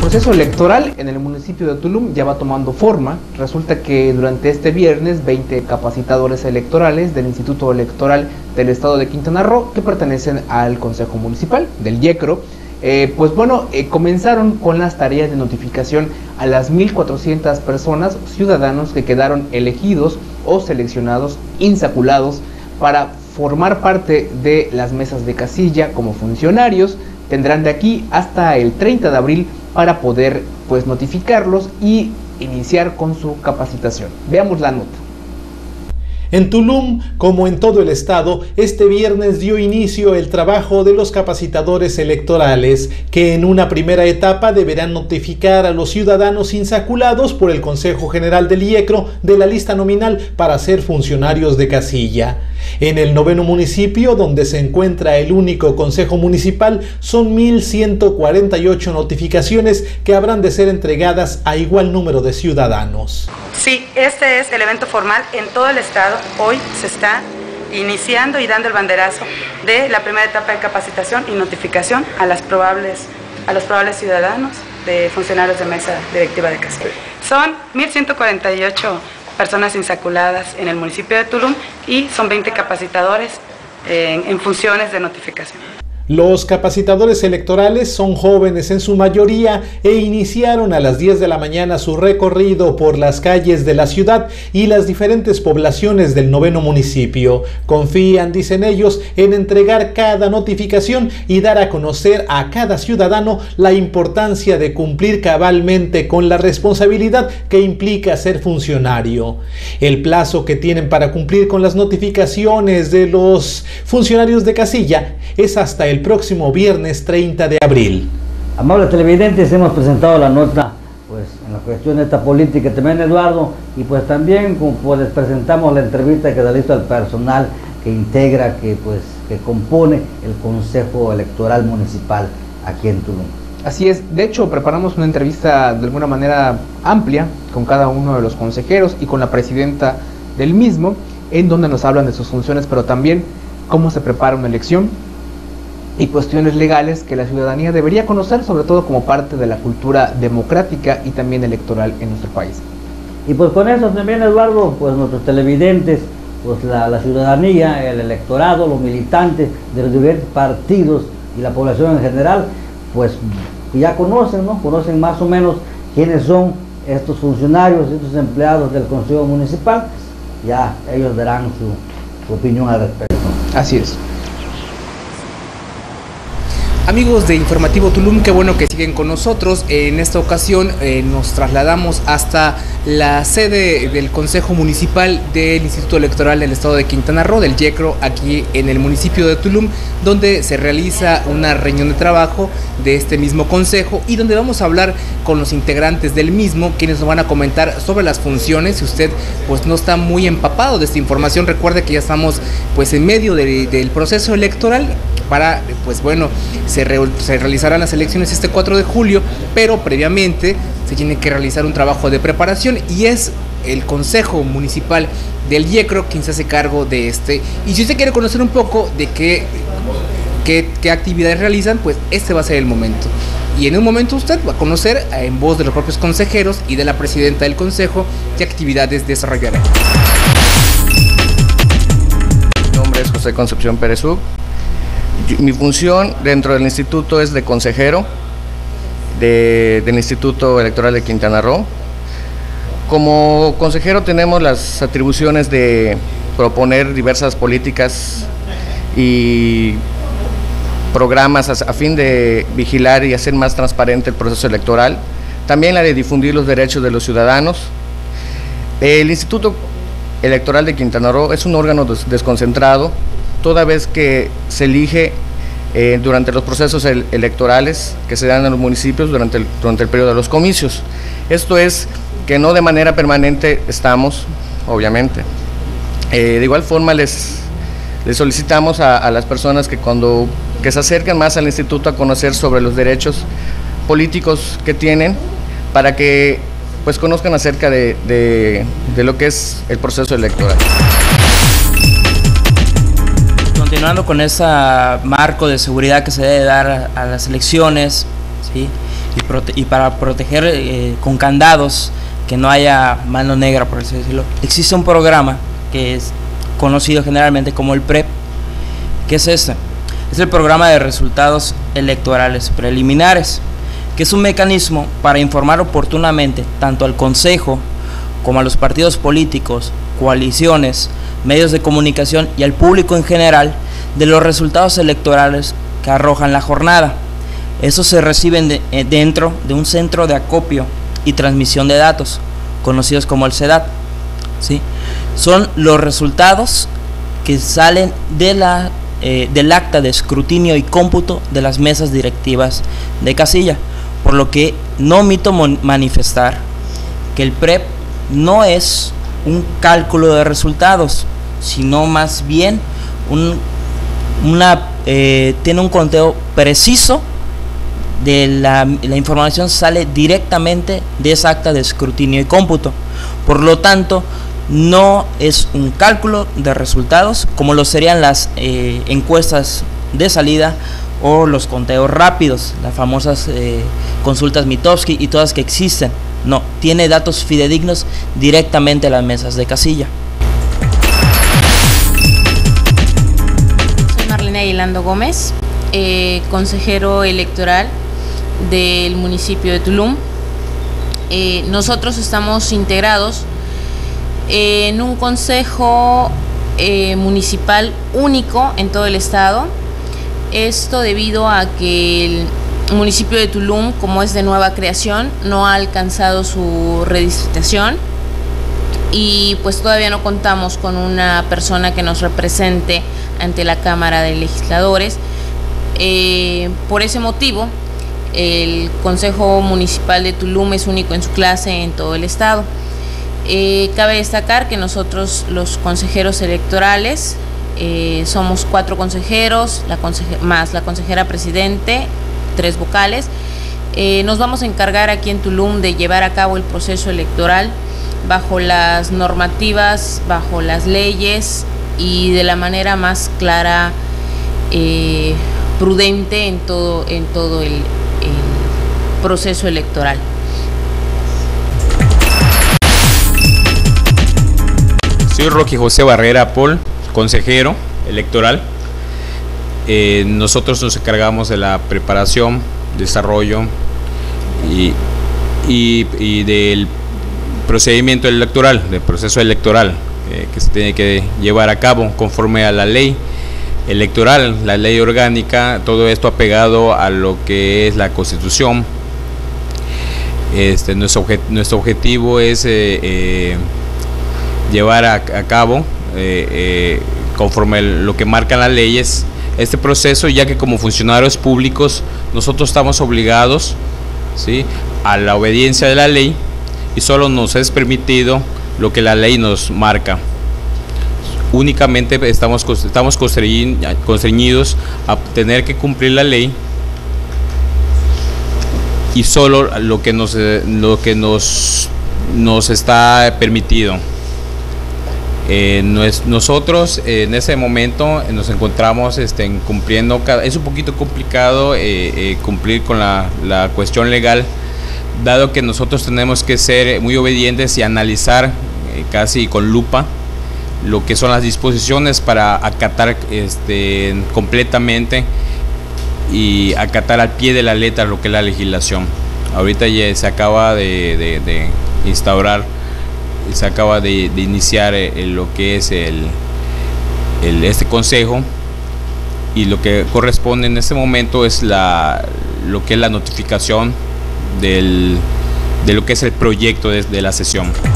proceso electoral en el municipio de Tulum ya va tomando forma. Resulta que durante este viernes 20 capacitadores electorales del Instituto Electoral del Estado de Quintana Roo, que pertenecen al Consejo Municipal del YECRO, comenzaron con las tareas de notificación a las 1,400 personas, ciudadanos que quedaron elegidos o seleccionados, insaculados, para formar parte de las mesas de casilla como funcionarios. Tendrán de aquí hasta el 30 de abril para poder notificarlos y iniciar con su capacitación. Veamos la nota. En Tulum, como en todo el estado, este viernes dio inicio el trabajo de los capacitadores electorales, que en una primera etapa deberán notificar a los ciudadanos insaculados por el Consejo General del YECRO de la lista nominal para ser funcionarios de casilla. En el 9º municipio, donde se encuentra el único consejo municipal, son 1,148 notificaciones que habrán de ser entregadas a igual número de ciudadanos. Sí, este es el evento formal en todo el estado. Hoy se está iniciando y dando el banderazo de la primera etapa de capacitación y notificación a los probables ciudadanos de funcionarios de mesa directiva de casilla. Son 1,148 personas insaculadas en el municipio de Tulum y son 20 capacitadores en funciones de notificación. Los capacitadores electorales son jóvenes en su mayoría e iniciaron a las 10 de la mañana su recorrido por las calles de la ciudad y las diferentes poblaciones del 9º municipio. Confían, dicen ellos, en entregar cada notificación y dar a conocer a cada ciudadano la importancia de cumplir cabalmente con la responsabilidad que implica ser funcionario. El plazo que tienen para cumplir con las notificaciones de los funcionarios de casilla es hasta el próximo viernes 30 de abril. Amables televidentes, hemos presentado la nota en la cuestión de esta política también, Eduardo, y también les presentamos la entrevista que realizó al personal que integra, que compone el Consejo Electoral Municipal aquí en Tulum. Así es, de hecho preparamos una entrevista de alguna manera amplia con cada uno de los consejeros y con la presidenta del mismo, en donde nos hablan de sus funciones, pero también cómo se prepara una elección y cuestiones legales que la ciudadanía debería conocer, sobre todo como parte de la cultura democrática y también electoral en nuestro país. Y con eso también, Eduardo, nuestros televidentes, la ciudadanía, el electorado, los militantes de los diferentes partidos y la población en general, ya conocen, ¿no? Conocen más o menos quiénes son estos funcionarios, estos empleados del Consejo Municipal. Ya ellos darán su opinión al respecto. Así es. Amigos de Informativo Tulum, qué bueno que siguen con nosotros. En esta ocasión nos trasladamos hasta la sede del Consejo Municipal del Instituto Electoral del Estado de Quintana Roo, del YECRO, aquí en el municipio de Tulum, donde se realiza una reunión de trabajo de este mismo consejo y donde vamos a hablar con los integrantes del mismo, quienes nos van a comentar sobre las funciones. Si usted no está muy empapado de esta información, recuerde que ya estamos en medio del proceso electoral. Se realizarán las elecciones este 4 de julio, pero previamente se tiene que realizar un trabajo de preparación y es el Consejo Municipal del YECRO quien se hace cargo de este. Y si usted quiere conocer un poco de qué actividades realizan, este va a ser el momento. Y en un momento usted va a conocer en voz de los propios consejeros y de la presidenta del consejo qué actividades desarrollarán. Mi nombre es José Concepción Pérez Ub. Mi función dentro del instituto es de consejero del Instituto Electoral de Quintana Roo. Como consejero tenemos las atribuciones de proponer diversas políticas y programas a fin de vigilar y hacer más transparente el proceso electoral, también la de difundir los derechos de los ciudadanos. El Instituto Electoral de Quintana Roo es un órgano desconcentrado, toda vez que se elige durante los procesos electorales que se dan en los municipios durante el periodo de los comicios. Esto es que no de manera permanente estamos, obviamente. De igual forma les solicitamos a las personas que se acerquen más al instituto a conocer sobre los derechos políticos que tienen, para que conozcan acerca de lo que es el proceso electoral. Continuando con ese marco de seguridad que se debe dar a las elecciones, ¿sí? y para proteger con candados, que no haya mano negra, por así decirlo, existe un programa que es conocido generalmente como el PREP. ¿Qué es este? Es el programa de resultados electorales preliminares, que es un mecanismo para informar oportunamente tanto al Consejo como a los partidos políticos, coaliciones, medios de comunicación y al público en general de los resultados electorales que arrojan la jornada. Esos se reciben dentro de un centro de acopio y transmisión de datos, conocidos como el CEDAT, ¿sí? Son los resultados que salen de del acta de escrutinio y cómputo de las mesas directivas de casilla, por lo que no omito manifestar que el PREP no es un cálculo de resultados, sino más bien tiene un conteo preciso de la información, sale directamente de esa acta de escrutinio y cómputo. Por lo tanto, no es un cálculo de resultados como lo serían las encuestas de salida o los conteos rápidos, las famosas consultas Mitofsky y todas que existen. No, tiene datos fidedignos directamente a las mesas de casilla. Soy Marlene Aguilando Gómez, consejero electoral del municipio de Tulum. Nosotros estamos integrados en un consejo municipal único en todo el estado. Esto debido a que el municipio de Tulum, como es de nueva creación, no ha alcanzado su redistritación y pues todavía no contamos con una persona que nos represente ante la Cámara de Legisladores. Por ese motivo, el Consejo Municipal de Tulum es único en su clase en todo el estado. Cabe destacar que nosotros, los consejeros electorales, somos 4 consejeros, más la consejera presidente, 3 vocales. Nos vamos a encargar aquí en Tulum de llevar a cabo el proceso electoral bajo las normativas, bajo las leyes y de la manera más clara, prudente en todo el proceso electoral. Soy Roque José Barrera Paul, consejero electoral. Nosotros nos encargamos de la preparación, desarrollo y del procedimiento electoral, del proceso electoral que se tiene que llevar a cabo conforme a la ley electoral, la ley orgánica, todo esto apegado a lo que es la Constitución. Nuestro objetivo es llevar a cabo conforme lo que marcan las leyes este proceso, ya que como funcionarios públicos nosotros estamos obligados, ¿sí?, a la obediencia de la ley y solo nos es permitido lo que la ley nos marca. Únicamente estamos constreñidos a tener que cumplir la ley y solo lo que nos está permitido. Nosotros en ese momento nos encontramos cumpliendo, es un poquito complicado cumplir con la cuestión legal, dado que nosotros tenemos que ser muy obedientes y analizar casi con lupa lo que son las disposiciones para acatar completamente y acatar al pie de la letra lo que es la legislación. Ahorita ya se acaba de instaurar, se acaba de iniciar lo que es este consejo, y lo que corresponde en este momento es lo que es la notificación de lo que es el proyecto de la sesión.